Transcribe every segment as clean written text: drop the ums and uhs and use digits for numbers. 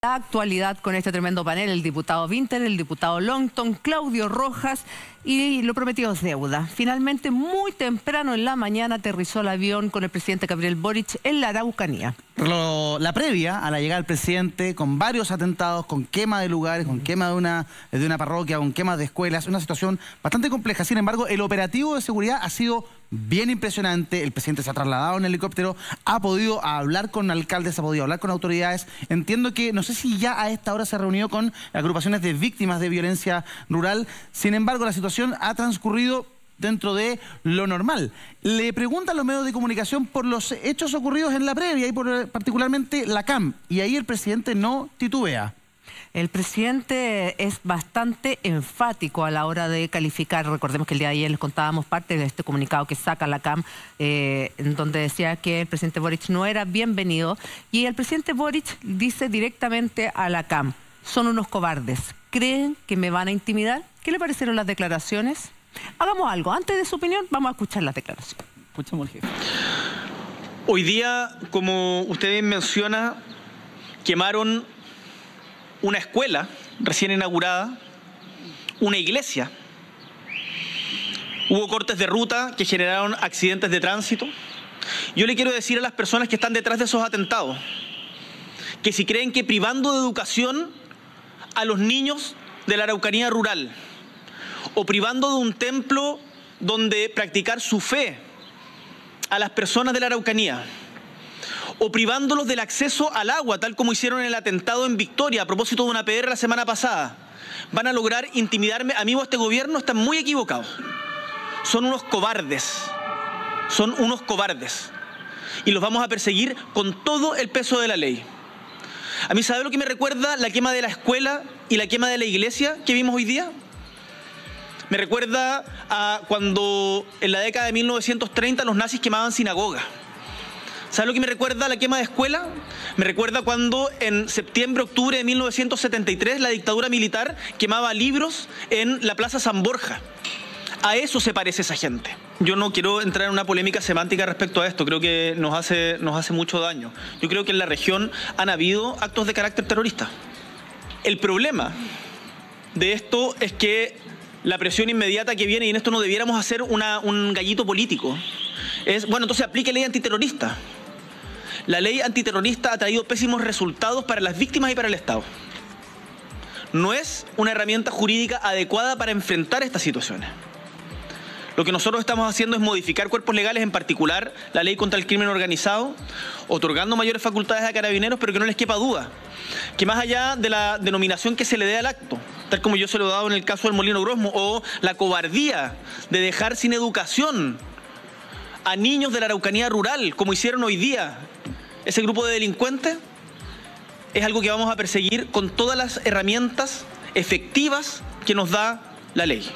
La actualidad con este tremendo panel, el diputado Vinter, el diputado Longton, Claudio Rojas, y lo prometido es deuda. Finalmente, muy temprano en la mañana aterrizó el avión con el presidente Gabriel Boric en la Araucanía. La previa a la llegada del presidente, con varios atentados, con quema de lugares, con quema de una parroquia, con quema de escuelas, una situación bastante compleja. Sin embargo, el operativo de seguridad ha sido bien impresionante. El presidente se ha trasladado en helicóptero, ha podido hablar con alcaldes, ha podido hablar con autoridades. Entiendo que, no sé si ya a esta hora se ha reunido con agrupaciones de víctimas de violencia rural. Sin embargo, la situación ha transcurrido dentro de lo normal. Le preguntan los medios de comunicación por los hechos ocurridos en la previa y por particularmente la CAM. Y ahí el presidente no titubea. El presidente es bastante enfático a la hora de calificar. Recordemos que el día de ayer les contábamos parte de este comunicado que saca la CAM, en donde decía que el presidente Boric no era bienvenido. Y el presidente Boric dice directamente a la CAM: son unos cobardes. ¿Creen que me van a intimidar? ¿Qué le parecieron las declaraciones? Hagamos algo. Antes de su opinión, vamos a escuchar las declaraciones. Escuchamos al jefe. Hoy día, como usted bien menciona, quemaron una escuela recién inaugurada, una iglesia. Hubo cortes de ruta que generaron accidentes de tránsito. Yo le quiero decir a las personas que están detrás de esos atentados que si creen que privando de educación a los niños de la Araucanía rural o privando de un templo donde practicar su fe a las personas de la Araucanía, o privándolos del acceso al agua, tal como hicieron en el atentado en Victoria a propósito de una PR la semana pasada, van a lograr intimidarme a mí o a este gobierno, están muy equivocados. Son unos cobardes. Son unos cobardes. Y los vamos a perseguir con todo el peso de la ley. A mí, ¿sabe lo que me recuerda la quema de la escuela y la quema de la iglesia que vimos hoy día? Me recuerda a cuando en la década de 1930 los nazis quemaban sinagogas. ¿Sabe lo que me recuerda la quema de escuela? Me recuerda cuando en septiembre, octubre de 1973 la dictadura militar quemaba libros en la Plaza San Borja. A eso se parece esa gente. Yo no quiero entrar en una polémica semántica respecto a esto, creo que nos hace mucho daño. Yo creo que en la región han habido actos de carácter terrorista. El problema de esto es que la presión inmediata que viene, y en esto no debiéramos hacer un gallito político, es, bueno, entonces aplique ley antiterrorista. La ley antiterrorista ha traído pésimos resultados para las víctimas y para el Estado. No es una herramienta jurídica adecuada para enfrentar estas situaciones. Lo que nosotros estamos haciendo es modificar cuerpos legales, en particular la ley contra el crimen organizado, otorgando mayores facultades a carabineros, pero que no les quepa duda que más allá de la denominación que se le dé al acto, tal como yo se lo he dado en el caso del Molino Grosmo, o la cobardía de dejar sin educación a niños de la Araucanía rural, como hicieron hoy día ese grupo de delincuentes, es algo que vamos a perseguir con todas las herramientas efectivas que nos da la ley.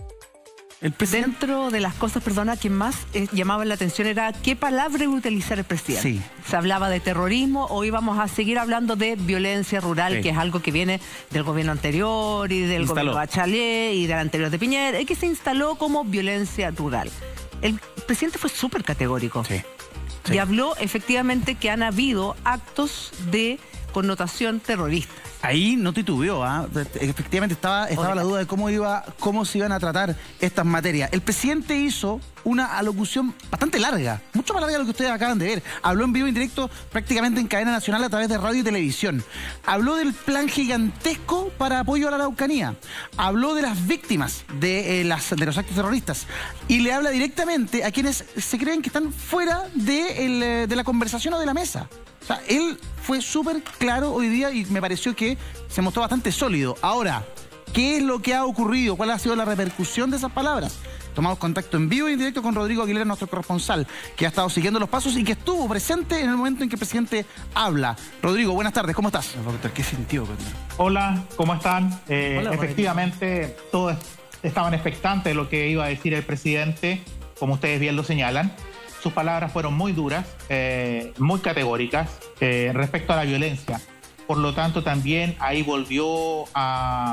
Dentro de las cosas, perdona, que más llamaban la atención era qué palabra iba a utilizar el presidente. Sí. Se hablaba de terrorismo, hoy vamos a seguir hablando de violencia rural, sí, que es algo que viene del gobierno anterior y del gobierno de Bachelet y del anterior de Piñera, y que se instaló como violencia rural. El presidente fue súper categórico. Sí. Sí. Y habló efectivamente que han habido actos de connotación terrorista. Ahí no titubeó, efectivamente estaba la duda de cómo se iban a tratar estas materias. El presidente hizo una alocución bastante larga, mucho más larga de lo que ustedes acaban de ver. Habló en vivo y en directo prácticamente en cadena nacional a través de radio y televisión. Habló del plan gigantesco para apoyo a la Araucanía. Habló de las víctimas de los actos terroristas. Y le habla directamente a quienes se creen que están fuera de la conversación o de la mesa. O sea, él fue súper claro hoy día y me pareció que se mostró bastante sólido. Ahora, ¿qué es lo que ha ocurrido? ¿Cuál ha sido la repercusión de esas palabras? Tomamos contacto en vivo y en directo con Rodrigo Aguilera, nuestro corresponsal, que ha estado siguiendo los pasos y que estuvo presente en el momento en que el presidente habla. Rodrigo, buenas tardes, ¿cómo estás? Doctor, ¿qué sintió? Hola, ¿cómo están? Hola, efectivamente, todos estaban expectantes de lo que iba a decir el presidente, como ustedes bien lo señalan. Sus palabras fueron muy duras, muy categóricas respecto a la violencia. Por lo tanto, también ahí volvió a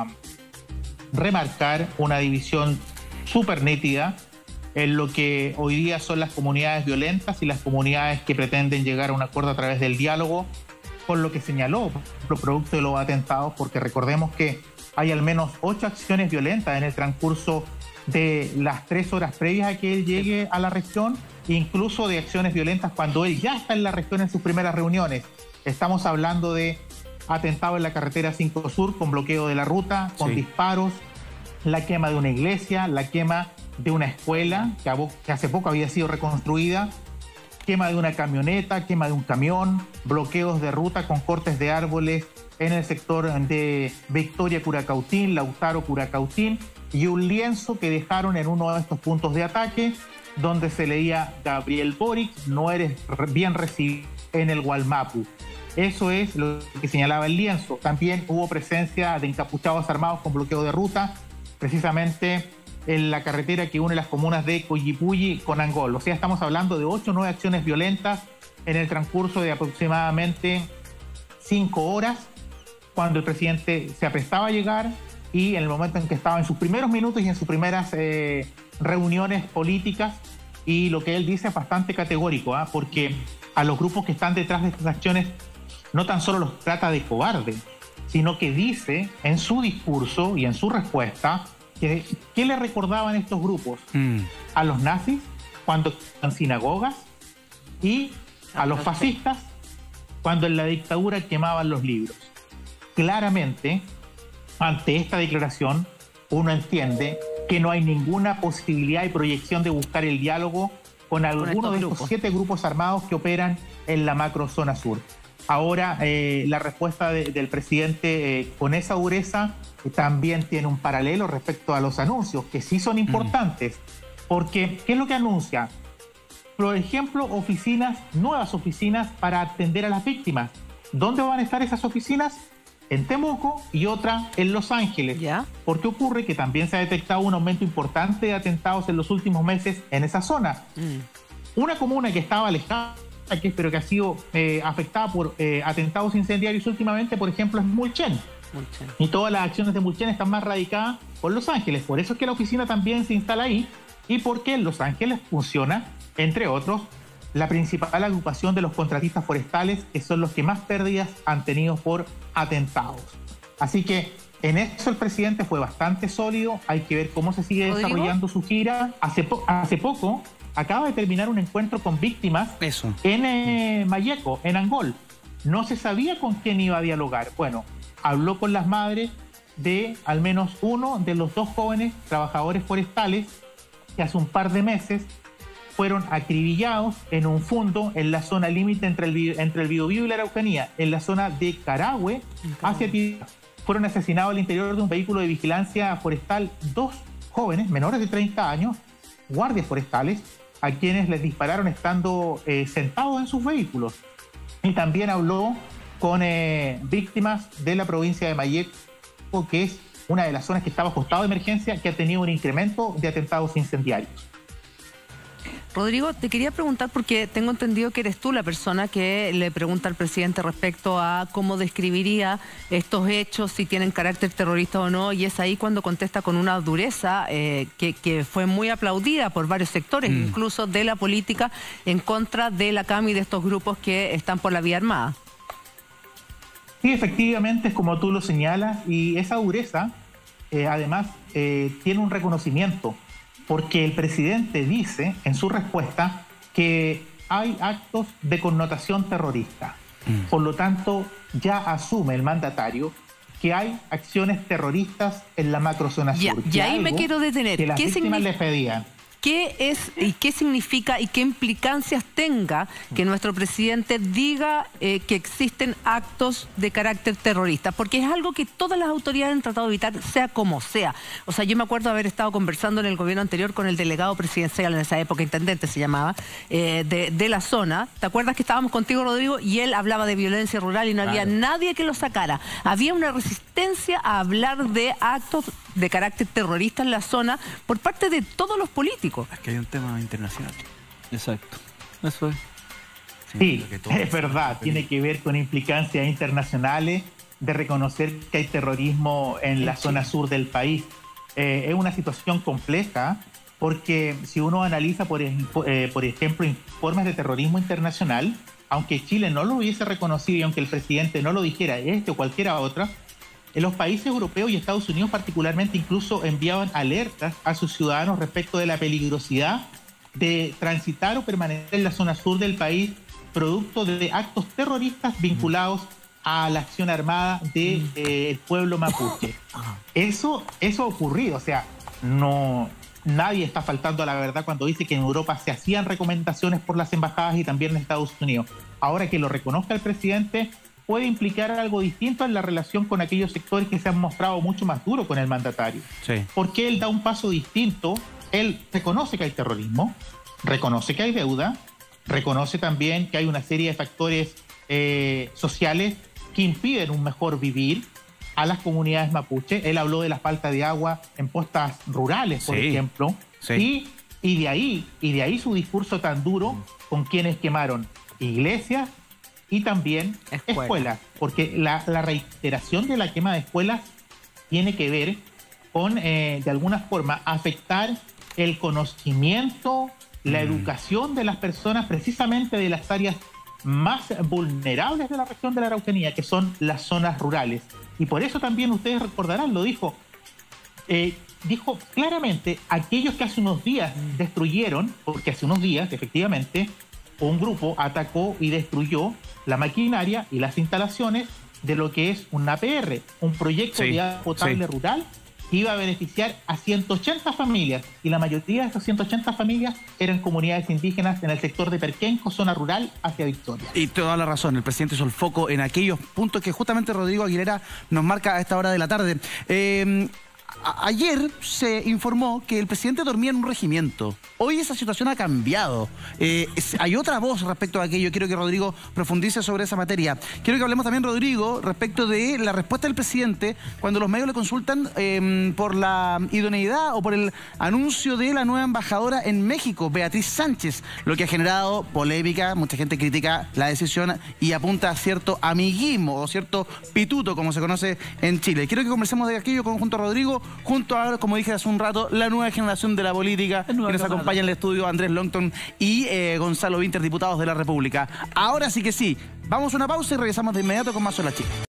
remarcar una división súper nítida en lo que hoy día son las comunidades violentas y las comunidades que pretenden llegar a un acuerdo a través del diálogo por lo que señaló, producto de los atentados, porque recordemos que hay al menos 8 acciones violentas en el transcurso de las 3 horas previas a que él llegue a la región, incluso de acciones violentas cuando él ya está en la región en sus primeras reuniones. Estamos hablando de atentado en la carretera 5 Sur con bloqueo de la ruta, con disparos, la quema de una iglesia, la quema de una escuela que hace poco había sido reconstruida, quema de una camioneta, quema de un camión, bloqueos de ruta con cortes de árboles en el sector de Victoria-Curacautín, Lautaro-Curacautín, y un lienzo que dejaron en uno de estos puntos de ataque donde se leía Gabriel Boric, no eres bien recibido en el Gualmapu. Eso es lo que señalaba el lienzo. También hubo presencia de encapuchados armados con bloqueo de ruta, precisamente en la carretera que une las comunas de Coyipulli con Angol. O sea, estamos hablando de 8 o 9 acciones violentas en el transcurso de aproximadamente 5 horas, cuando el presidente se aprestaba a llegar y en el momento en que estaba en sus primeros minutos y en sus primeras reuniones políticas. Y lo que él dice es bastante categórico, porque a los grupos que están detrás de estas acciones no tan solo los trata de cobardes, sino que dice en su discurso y en su respuesta que ¿qué le recordaban estos grupos? A los nazis cuando en sinagogas y a los fascistas cuando en la dictadura quemaban los libros. Claramente, ante esta declaración, uno entiende que no hay ninguna posibilidad y proyección de buscar el diálogo con alguno de estos 7 grupos armados que operan en la macrozona sur. Ahora, la respuesta del presidente con esa dureza también tiene un paralelo respecto a los anuncios, que sí son importantes, porque ¿qué es lo que anuncia? Por ejemplo, nuevas oficinas para atender a las víctimas. ¿Dónde van a estar esas oficinas? En Temuco y otra en Los Ángeles. ¿Ya? Porque ocurre que también se ha detectado un aumento importante de atentados en los últimos meses en esa zona. Una comuna que estaba alejada, pero que ha sido afectada por atentados incendiarios últimamente, por ejemplo, es Mulchen. Y todas las acciones de Mulchen están más radicadas por Los Ángeles. Por eso es que la oficina también se instala ahí y porque en Los Ángeles funciona, entre otros, la principal agrupación de los contratistas forestales, que son los que más pérdidas han tenido por atentados. Así que en eso el presidente fue bastante sólido. Hay que ver cómo se sigue desarrollando su gira. Hace poco acaba de terminar un encuentro con víctimas en Mayeco, en Angol. No se sabía con quién iba a dialogar. Bueno, habló con las madres de al menos uno de los 2 jóvenes trabajadores forestales que hace un par de meses fueron acribillados en un fundo en la zona límite entre el Biobío y la Araucanía, en la zona de Carahue, hacia Tierra. Fueron asesinados al interior de un vehículo de vigilancia forestal 2 jóvenes menores de 30 años, guardias forestales, a quienes les dispararon estando sentados en sus vehículos. Y también habló con víctimas de la provincia de Mayeco, que es una de las zonas que está bajo estado de emergencia, que ha tenido un incremento de atentados incendiarios. Rodrigo, te quería preguntar, porque tengo entendido que eres tú la persona que le pregunta al presidente respecto a cómo describiría estos hechos, si tienen carácter terrorista o no, y es ahí cuando contesta con una dureza que fue muy aplaudida por varios sectores, incluso de la política, en contra de la CAM y de estos grupos que están por la vía armada. Sí, efectivamente, es como tú lo señalas, y esa dureza, además, tiene un reconocimiento, porque el presidente dice en su respuesta que hay actos de connotación terrorista. Por lo tanto, ya asume el mandatario que hay acciones terroristas en la macrozona sur. Y ahí me quiero detener. Que las víctimas le pedían. ¿Qué es y qué significa y qué implicancias tenga que nuestro presidente diga que existen actos de carácter terrorista? Porque es algo que todas las autoridades han tratado de evitar, sea como sea. O sea, yo me acuerdo haber estado conversando en el gobierno anterior con el delegado presidencial, en esa época intendente se llamaba, de la zona. ¿Te acuerdas que estábamos contigo, Rodrigo? Y él hablaba de violencia rural y no había nadie que lo sacara. Había una resistencia a hablar de actos de carácter terrorista en la zona por parte de todos los políticos. Es que hay un tema internacional. Exacto. Eso es. Sí, es verdad. Tiene que ver con implicancias internacionales de reconocer que hay terrorismo en la zona sur del país. Es una situación compleja porque si uno analiza, por ejemplo, informes de terrorismo internacional, aunque Chile no lo hubiese reconocido y aunque el presidente no lo dijera, o cualquiera otra, en los países europeos y Estados Unidos particularmente incluso enviaban alertas a sus ciudadanos respecto de la peligrosidad de transitar o permanecer en la zona sur del país producto de actos terroristas vinculados a la acción armada del pueblo mapuche. Eso ha ocurrido, o sea, nadie está faltando a la verdad cuando dice que en Europa se hacían recomendaciones por las embajadas y también en Estados Unidos. Ahora que lo reconozca el presidente puede implicar algo distinto en la relación con aquellos sectores que se han mostrado mucho más duros con el mandatario. Sí. Porque él da un paso distinto, él reconoce que hay terrorismo, reconoce que hay deuda, reconoce también que hay una serie de factores sociales que impiden un mejor vivir a las comunidades mapuche. Él habló de la falta de agua en postas rurales, por ejemplo, y de ahí su discurso tan duro con quienes quemaron iglesias y también escuelas, porque la reiteración de la quema de escuelas tiene que ver con, de alguna forma, afectar el conocimiento, la educación de las personas, precisamente de las áreas más vulnerables de la región de la Araucanía, que son las zonas rurales. Y por eso también ustedes recordarán, lo dijo claramente, aquellos que hace unos días destruyeron, porque hace unos días, efectivamente, un grupo atacó y destruyó la maquinaria y las instalaciones de lo que es un APR, un proyecto de agua potable rural que iba a beneficiar a 180 familias, y la mayoría de esas 180 familias eran comunidades indígenas en el sector de Perquenco, zona rural, hacia Victoria. Y toda la razón, el presidente hizo el foco en aquellos puntos que justamente Rodrigo Aguilera nos marca a esta hora de la tarde. Ayer se informó que el presidente dormía en un regimiento. Hoy esa situación ha cambiado. Hay otra voz respecto a aquello. Quiero que Rodrigo profundice sobre esa materia. Quiero que hablemos también, Rodrigo, respecto de la respuesta del presidente cuando los medios le consultan por la idoneidad o por el anuncio de la nueva embajadora en México, Beatriz Sánchez, lo que ha generado polémica. Mucha gente critica la decisión y apunta a cierto amiguismo o cierto pituto, como se conoce en Chile. Quiero que conversemos de aquello junto a Rodrigo, junto a, como dije hace un rato, la nueva generación de la política, que nos acompaña en el estudio Andrés Longton y Gonzalo Winter, diputados de la República. Ahora sí que sí, vamos a una pausa y regresamos de inmediato con más Hola Chile.